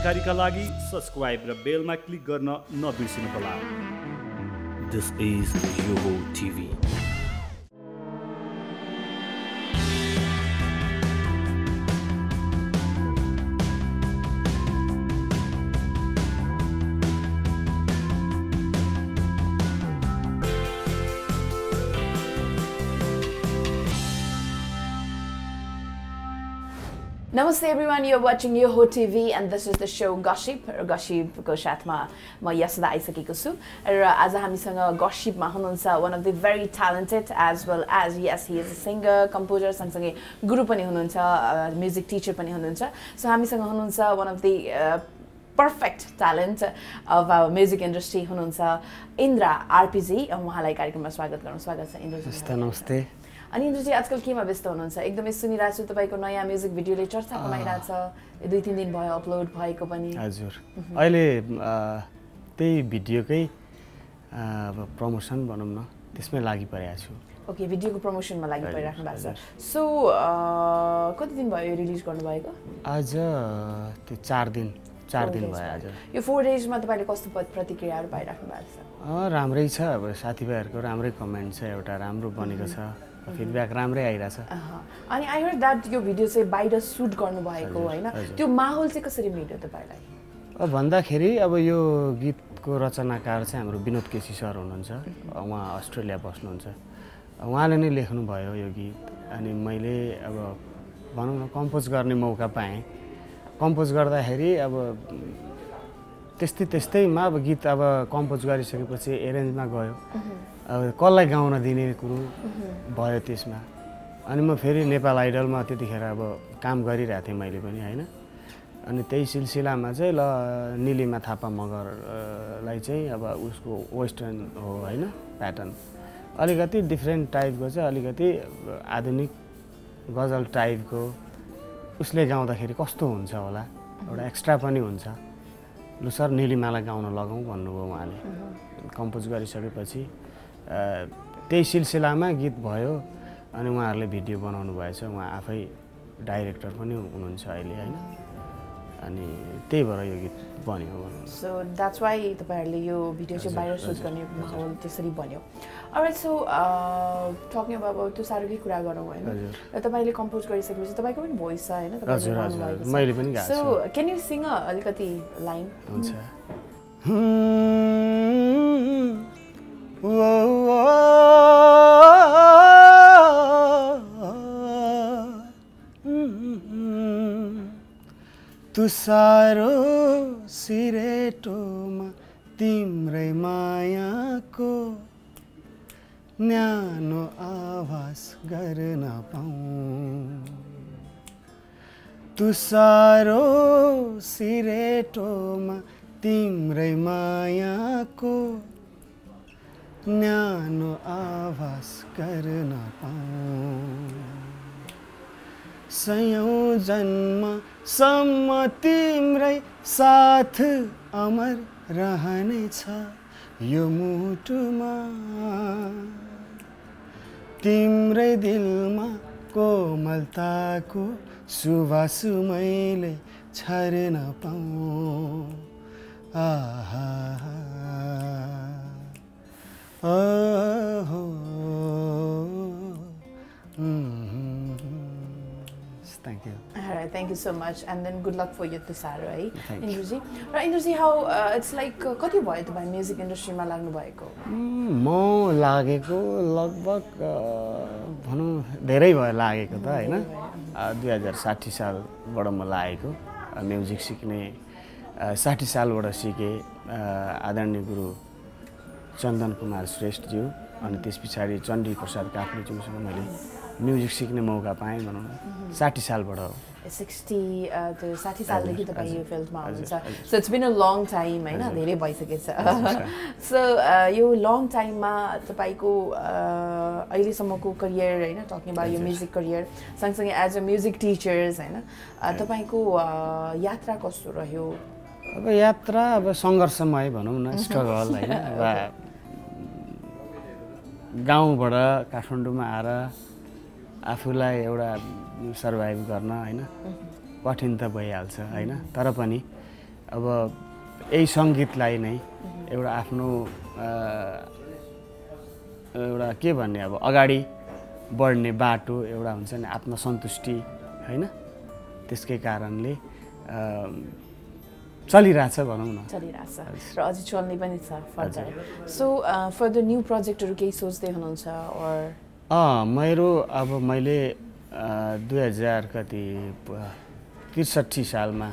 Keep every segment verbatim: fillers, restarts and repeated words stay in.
जानकारीका लागि सब्स्क्राइब र बेलमा क्लिक गर्न नबिर्सिनुहोला। This is Yoho T V. Namaste everyone, you're watching Yoho T V and this is the show Gossip. Gossip को साथमा म यसदा आइसकेको छु र आज हामीसँग Gossip मा हुनुहुन्छ one of the very talented as well as yes he is a singer, composer, सँगसँगै गुरु पनि हुनुहुन्छ, music teacher पनि हुनुहुन्छ. So हामीसँग हुनुहुन्छ one of the uh, perfect talent of our music industry हुनुहुन्छ इन्द्र आरपीजी. उहाँलाई कार्यक्रममा स्वागत गरौँ. स्वागत छ इन्द्रजी. नमस्ते नमस्ते. अनि इन्द्रजी आजकल केमा व्यस्त हुनुहुन्छ? एकदमै सुनिरहेको छु तपाईको नयाँ म्युजिक भिडियोले चर्चा कमाइरहेछ. दुई तीन दिन भयो अपलोड भएको पनि. हजुर. अहिले त्यही भिडियोकै प्रमोसन भनौँ न त्यसमै लागि परेको छु. ओके, भिडियोको प्रमोसनमा लागि परिराख्नु भएको छ. सो कति दिन भयो रिलिज गर्नु भएको? आज त्यो चार दिन चार दिन भयो आज. यो फोर डेजमा तपाईले कस्तो प्रतिक्रियाहरू पाइराख्नु भएको छ? अ राम्रै छ. अब साथीभाइहरुको राम्रै कमेन्ट छ, एउटा राम्रो बनेको छ. फिडब्याक राम्रै आइराछ. अनि आई हर्ड दैट यो भिडियो चाहिँ बाहिर सुट गर्नु भएको हैन? त्यो माहौल चाहिँ कसरी मिल्यो तपाईलाई? अब भन्दाखेरि अब यो गीतको रचनाकार चाहिँ हाम्रो विनोद केसी सर हुनुहुन्छ. उहाँ अस्ट्रेलिया बस्नुहुन्छ. उहाँले नै लेख्नु भयो यो गीत. अनि मैले अब भनौँ न कम्पोज गर्ने मौका पाएँ. कम्पोज गर्दाखेरि अब त्यस्तै त्यस्तैमा अब गीत अब कम्पोज गरिसकेपछि एरेन्जमा गयो. अब कसलाई गाउन दिने कुरो भयो त्यसमा. अनि म फेरि नेपाल आइडलमा त्यतिखेर अब काम गरिरहेको थिएँ मैले पनि हैन. अनि त्यही सिलसिलामा चाहिँ ल निलिमा थापा मगरलाई चाहिँ अब उसको वेस्टर्न हो हैन प्याटर्न. अलिकति डिफ्रेन्ट टाइपको चाहिँ अलिकति आधुनिक गजल टाइपको उसले गाउँदाखेरि कस्तो हुन्छ होला, एउटा एक्स्ट्रा पनि हुन्छ. लु सर निलिमालाई गाउन लगाउँ भन्नुभयो उहाँले. कम्पोज गरिसकेपछि त्यही सिलसिलामा गीत भयो. अनि उहाँहरूले भिडियो बनाउनु भएछ. उहाँ आफै डाइरेक्टर पनि हुनुहुन्छ अहिले हैन. अनि त्यही भएर यो गीत बन्यो. सो द्याट्स वाइ तपाईहरुले यो भिडियो चाहिँ बाहिर सुट गर्ने माहौल त्यसरी बन्यो. अलराइट, सो टकिङ अबाउट त्यो सारोकै कुरा गरौँ हैन. र तपाईले कम्पोज गरिसकेपछि तपाईको पनि भोइस छ हैन? हजुर हजुर मैले पनि गाएको छु. सो क्यान यु सिङ अलिकति लाइन? हुन्छ. तुसारो सिरेटोमा तिम्रै मायाको न्यानो आवाज गर्न पाऊँ. तुसारो सिरेटोमा तिम्रै मायाको न्यानो आवाज गर्न पाऊँ. सयौं जन्म सम्म तिम्रै साथ अमर रहनेछ यो मुटुमा. तिम्रै दिलमा कोमलताको सुवास मैले छर्न पाऊँ. आहा ओहो. Thank you. Alright, thank you so much, and then good luck for you to Saro, है इन्द्रजी. र इन्द्रजी, how uh, it's like uh, कति भयो तपाईँ म्युजिक इन्डस्ट्रीमा लाग्नु भएको? म लागेको लगभग भनौँ धेरै भयो लागेको त हैन. दुई हजार साठी सालबाट म लागेको म्युजिक सिक्ने. साठी सालबाट सिकेँ. आदरणीय गुरु चन्दन कुमार श्रेष्ठज्यू अनि त्यस पछाडि चण्डी प्रसाद काफ्लेज्यूसँग मैले म्युजिक सिक्ने मौका पाएँ भनौँ न. साठी सालबाट हो. सिक्सटी त्यो साठी सालदेखि तपाईँ यो फिल्डमा हुनुहुन्छ. So it's been a long time हैन, धेरै भइसकेको छ. सो यो लङ टाइममा तपाईँको अहिलेसम्मको करियर हैन, टकिङ अबाउट यो म्युजिक करियर सँगसँगै एज अ म्युजिक टिचर्स हैन, तपाईँको यात्रा कस्तो रह्यो? अब यात्रा अब सङ्घर्षमय भनौँ न, स्ट्रगल हैन. गाउँबाट काठमाडौँमा आएर आफूलाई एउटा सर्भाइभ गर्न हैन कठिन त भइहाल्छ हैन. तर पनि अब यही सङ्गीतलाई नै एउटा आफ्नो एउटा के भन्ने अब अगाडि बढ्ने बाटो एउटा हुन्छ नि आत्मसन्तुष्टि होइन त्यसकै कारणले चलिरहेछ भनौँ न चलिरहेछ र अझै चल्ने पनि छ फर्दर सो फर्दर न्यू प्रोजेक्टहरू केही सोच्दै हुनुहुन्छ अर अँ मेरो अब मैले दुई हजार कति त्रिसठी सालमा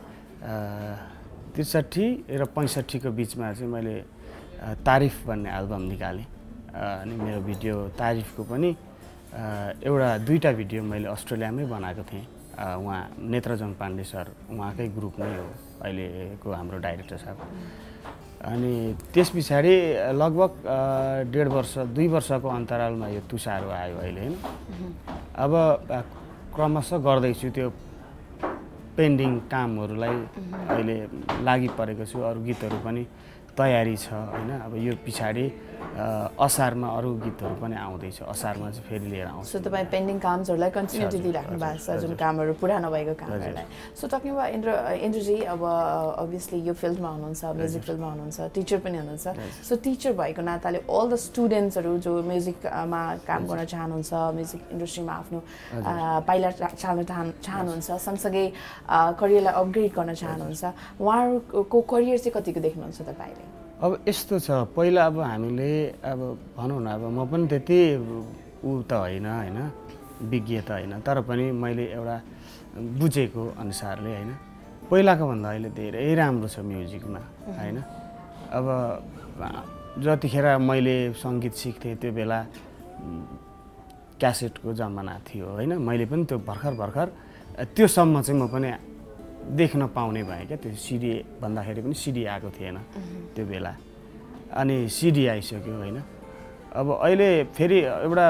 त्रिसठी र पैँसठीको बिचमा चाहिँ मैले तारिफ भन्ने एल्बम निकालेँ अनि मेरो भिडियो तारिफको पनि एउटा दुईवटा भिडियो मैले अस्ट्रेलियामै बनाएको थिएँ उहाँ नेत्रजङ पाण्डे सर उहाँकै ग्रुप नै हो अहिलेको हाम्रो डाइरेक्टर साहब अनि त्यस पछाडि लगभग डेढ वर्ष दुई वर्षको अन्तरालमा यो तुषारो आयो अहिले होइन अब क्रमशः गर्दैछु त्यो पेन्डिङ कामहरूलाई अहिले लागि परेको छु अरू गीतहरू पनि तयारी छ होइन अब यो पछाडि असारमा अरू गीतहरू पनि आउँदैछ असारमा चाहिँ फेरि लिएर आउँछ सो तपाईँ पेन्डिङ कामहरूलाई कन्टिन्युटी दिइराख्नु भएको छ जुन कामहरू पुरा नभएको कामहरूलाई सो टकिङ अबाउट इन्द्र इन्द्रजी अब अभियसली यो फिल्डमा हुनुहुन्छ म्युजिक फिल्डमा हुनुहुन्छ टिचर पनि हुनुहुन्छ सो टिचर भएको नाताले अल द स्टुडेन्ट्सहरू जो म्युजिकमा काम गर्न चाहनुहुन्छ म्युजिक इन्डस्ट्रीमा आफ्नो पाइला चाल्न चाहनुहुन्छ सँगसँगै करियरलाई अपग्रेड गर्न चाहनुहुन्छ उहाँहरूको करियर चाहिँ कतिको देख्नुहुन्छ तपाईँले अब यस्तो छ पहिला अब हामीले अब भनौँ न अब म पनि त्यति ऊ त होइन होइन विज्ञ त होइन तर पनि मैले एउटा बुझेको अनुसारले होइन पहिलाको भन्दा अहिले धेरै राम्रो छ म्युजिकमा होइन अब जतिखेर मैले सङ्गीत सिक्थेँ त्यो बेला क्यासेटको जमाना थियो होइन मैले पनि त्यो भर्खर भर्खर त्योसम्म चाहिँ म पनि देख्न पाउने भएँ क्या त्यो सिडी भन्दाखेरि पनि सिडी आएको थिएन त्यो बेला अनि सिडी आइसक्यो होइन अब अहिले फेरि एउटा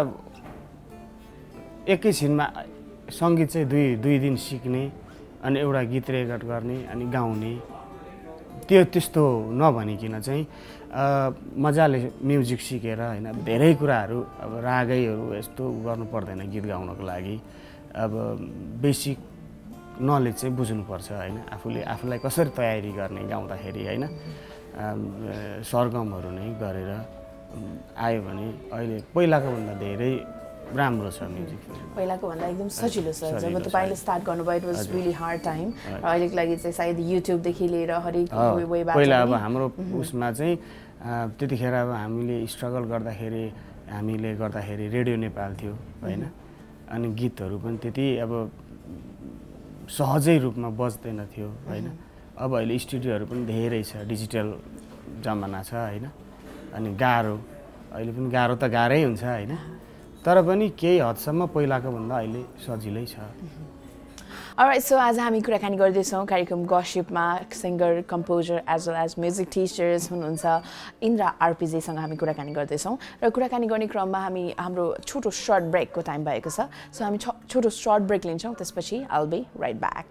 एकैछिनमा सङ्गीत चाहिँ दुई दुई दिन सिक्ने अनि एउटा गीत रेकर्ड गर्ने अनि गाउने त्यो त्यस्तो नभनिकन चाहिँ मजाले म्युजिक सिकेर होइन धेरै कुराहरू अब रागैहरू यस्तो गर्नु पर्दैन गीत गाउनको लागि अब बेसिक नलेज चाहिँ बुझ्नुपर्छ होइन आफूले आफूलाई कसरी तयारी गर्ने गाउँदाखेरि होइन सरगमहरू नै गरेर आयो भने अहिले पहिलाको भन्दा धेरै राम्रो छ म्युजिक पहिलाको भन्दा एकदम सजिलो छ जब तपाईँले स्टार्ट गर्नुभयो it was really hard time र अहिलेको लागि चाहिँ सायद युट्युबदेखि लिएर हरेक वेबाट पहिला अब हाम्रो उसमा चाहिँ त्यतिखेर अब हामीले स्ट्रगल गर्दाखेरि हामीले गर्दाखेरि रेडियो नेपाल थियो होइन अनि गीतहरू पनि त्यति अब सहजै रूपमा बज्दैन थियो होइन अब अहिले स्टुडियोहरू पनि धेरै छ डिजिटल जमाना छ होइन अनि गाह्रो अहिले पनि गाह्रो त गाह्रै हुन्छ होइन तर पनि केही हदसम्म पहिलाको भन्दा अहिले सजिलै छ Alright, so आज हामी कुराकानी गर्दैछौँ कार्यक्रम गसिपमा singer composer as well as music teachers हुनुहुन्छ इन्द्र आरपीजीसँग हामी कुराकानी गर्दैछौँ र कुराकानी गर्ने क्रममा हामी हाम्रो छोटो सर्ट ब्रेकको टाइम भएको छ सो हामी छोटो सर्ट ब्रेक लिन्छौँ त्यसपछि I will be right back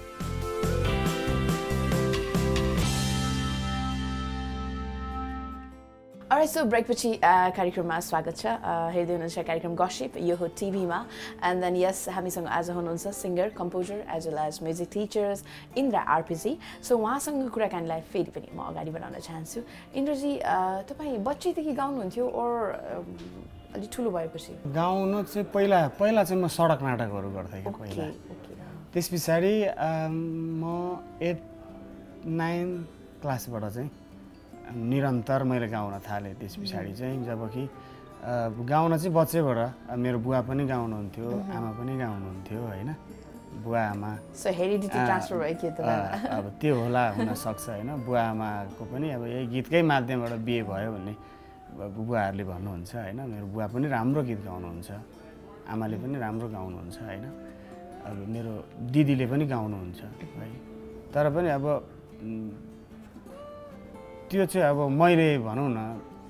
Alright, so break पछि कार्यक्रममा स्वागत छ हेर्दै हुनुहुन्छ कार्यक्रम गसिप यो हो टिभीमा एन्ड देन यस हामीसँग आज हुनुहुन्छ singer composer as well as music teachers Indra RPG so उहाँसँग कुराकानीलाई फेरि पनि म अगाडि बढाउन चाहन्छु इन्द्रजी तपाईँ बच्चैदेखि गाउनुहुन्थ्यो ओर अलि ठुलो भएपछि गाउन चाहिँ पहिला पहिला चाहिँ म सडक नाटकहरू गर्थेँ कि पहिला त्यस पछाडि म एट नाइन क्लासबाट चाहिँ निरन्तर मैले गाउन थालेँ त्यस पछाडि चाहिँ जब कि गाउन चाहिँ बच्चैबाट मेरो बुवा पनि गाउनुहुन्थ्यो आमा पनि गाउनुहुन्थ्यो होइन बुवा आमा अब त्यो होला हुनसक्छ होइन बुवा आमाको पनि अब यही गीतकै माध्यमबाट बिहे भयो भन्ने बुवाहरूले भन्नुहुन्छ होइन मेरो बुवा पनि राम्रो गीत गाउनुहुन्छ आमाले पनि राम्रो गाउनुहुन्छ होइन अब मेरो दिदीले पनि गाउनुहुन्छ है तर पनि अब त्यो चाहिँ अब मैले भनौँ न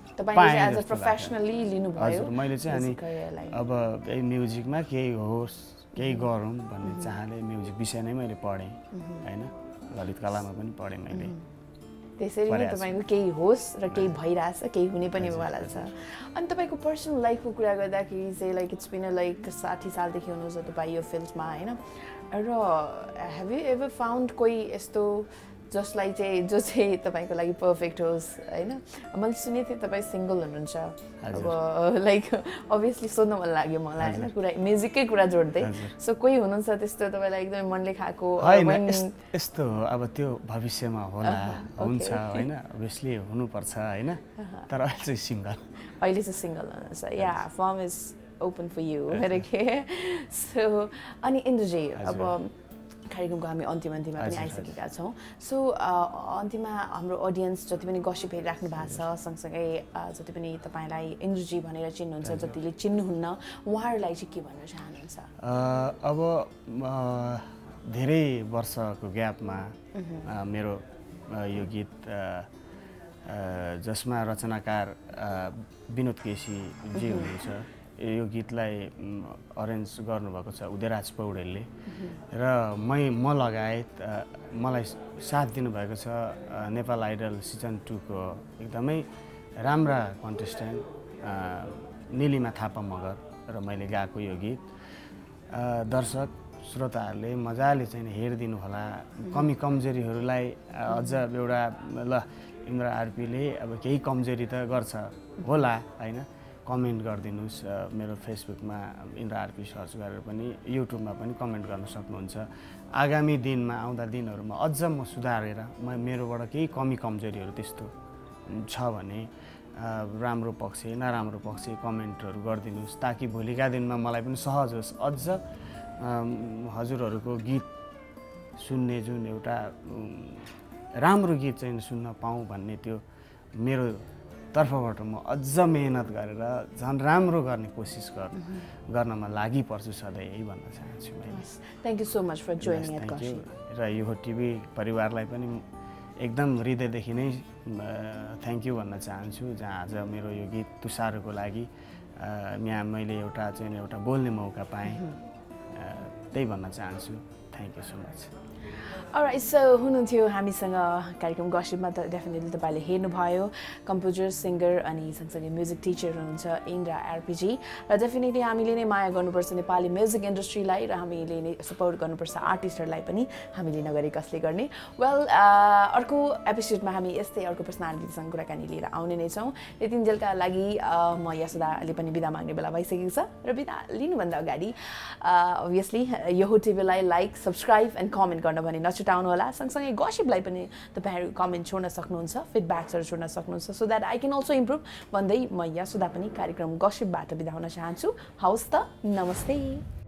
हजुर मैले चाहिँ अनि अब यही म्युजिकमा केही होस् केही गरौँ भन्ने चाहले म्युजिक विषय नै मैले पढेँ होइन ललित कलामा पनि पढेँ मैले त्यसरी नै तपाईँको केही होस् र केही भइरहेछ केही हुने पनि वाला छ अनि तपाईँको पर्सनल लाइफको कुरा गर्दाखेरि चाहिँ लाइक इट्स बिन लाइक साठी सालदेखि हुनुहुन्छ तपाईँ यो फिल्डमा होइन र हेभ यु एभर फाउन्ड कोही यस्तो जसलाई चाहिँ जो चाहिँ तपाईँको लागि पर्फेक्ट होस् होइन मैले सुनेको थिएँ तपाईँ सिङ्गल हुनुहुन्छ अब लाइक अभियसली सोध्न मन लाग्यो मलाई होइन कुरा म्युजिकै कुरा जोड्दै सो कोही हुनुहुन्छ त्यस्तो तपाईँलाई एकदमै मनले खाएको यस्तो हो अब त्यो भविष्यमा होला हुन्छ होइन अभियसली हुनुपर्छ होइन तर अहिले चाहिँ सिङ्गल अहिले चाहिँ सिङ्गल हुनुहुन्छ या firm is open for you के सो अनि इन्द्रजी अब कार्यक्रमको हामी अन्तिम अन्तिममा पनि आइसकेका छौँ सो अन्तिममा हाम्रो अडियन्स जति पनि गसिप हेरिराख्नु भएको छ सँगसँगै जति पनि तपाईँलाई इन्द्रजी भनेर चिन्नुहुन्छ जतिले चिन्नुहुन्न उहाँहरूलाई चाहिँ के भन्न चाहनुहुन्छ अब धेरै वर्षको ग्यापमा मेरो यो गीत जसमा रचनाकार विनोद केसीजी हुनुहुन्छ यो गीतलाई अरेन्ज गर्नुभएको छ उदयराज पौडेलले र मै म लगायत मलाई साथ दिनुभएको छ नेपाल आइडल सिजन टूको एकदमै राम्रा कन्टेस्टेन्ट निलिमा थापा मगर र मैले गाएको यो गीत दर्शक श्रोताहरूले मजाले चाहिँ हेरिदिनु होला कमी कमजोरीहरूलाई अझ एउटा ल इन्द्र आरपीले अब केही कमजोरी त गर्छ होला होइन कमेन्ट गरिदिनुहोस् मेरो फेसबुकमा इन्द्र आरपी सर्च गरेर पनि युट्युबमा पनि कमेन्ट गर्न सक्नुहुन्छ आगामी दिनमा आउँदा दिनहरूमा अझ म सुधारेर म मेरोबाट केही कमी कमजोरीहरू त्यस्तो छ भने राम्रो पक्ष नराम्रो पक्ष कमेन्टहरू गरिदिनुहोस् ताकि भोलिका दिनमा मलाई पनि सहज होस् अझ हजुरहरूको गीत सुन्ने जुन एउटा राम्रो गीत चाहिँ सुन्न पाऊँ भन्ने त्यो मेरो तर्फबाट म अझ मेहनत गरेर झन् राम्रो गर्ने कोसिस गर्नु गर्नमा लागि पर्छु सधैँ यही भन्न चाहन्छु मैले thank you so much for joining at Gossip र यो टिभी परिवारलाई पनि एकदम हृदयदेखि नै थ्याङ्क यू भन्न चाहन्छु जहाँ आज मेरो यो गीत तुषारको लागि यहाँ मैले एउटा चाहिँ एउटा बोल्ने मौका पाएँ त्यही भन्न चाहन्छु thank you so much alright so हुनुहुन्थ्यो हामीसँग कार्यक्रम गसिपमा त डेफिनेटली तपाईँले हेर्नुभयो कम्पोजर सिङ्गर अनि सँगसँगै म्युजिक टिचर हुनुहुन्छ इन्द्र आरपीजी र डेफिनेटली हामीले नै माया गर्नुपर्छ नेपाली म्युजिक इन्डस्ट्रीलाई र हामीले नै सपोर्ट गर्नुपर्छ आर्टिस्टहरूलाई पनि हामीले नगरी कसले गर्ने वेल अर्को एपिसोडमा हामी यस्तै अर्को पर्सनालिटीसँग कुराकानी लिएर आउने नै छौँ यतिन्जेलका लागि म यशोदाले पनि बिदा माग्ने बेला भइसकेको छ र बिदा लिनुभन्दा अगाडि अभियसली यो टिभीलाई लाइक सब्सक्राइब एन्ड कमेन्ट गर्न भने नछुटाउनु होला सँगसँगै गसिपलाई पनि तपाईँहरू कमेन्ट छोड्न सक्नुहुन्छ फिडब्याक्सहरू छोड्न सक्नुहुन्छ so that I can also improve भन्दै म यशोदा पनि कार्यक्रम गसिपबाट बिदा हुन चाहन्छु हवस् त नमस्ते